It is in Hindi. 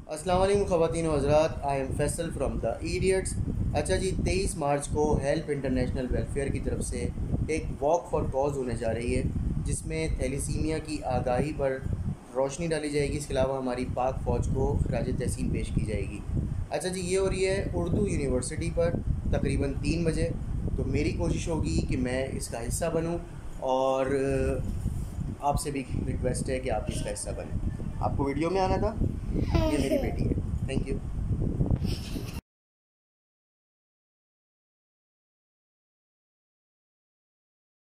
अस्सलाम वालेकुम ख़वातीन व हज़रात, I am Faisal from the idiots. अच्छा जी, 23 मार्च को हेल्प इंटरनेशनल वेलफेयर की तरफ से एक वॉक फॉर कॉज होने जा रही है, जिसमें थैलीसीमिया की आगाही पर रोशनी डाली जाएगी। इसके अलावा हमारी पाक फ़ौज को खराज तहसीन पेश की जाएगी। अच्छा जी, ये हो रही है उर्दू यूनिवर्सिटी पर तकरीबन 3 बजे। तो मेरी कोशिश होगी कि मैं इसका हिस्सा बनूँ, और आपसे भी रिक्वेस्ट है कि आप इसका हिस्सा बनें। आपको वीडियो में आना था। ये मेरी बेटी है। Thank you.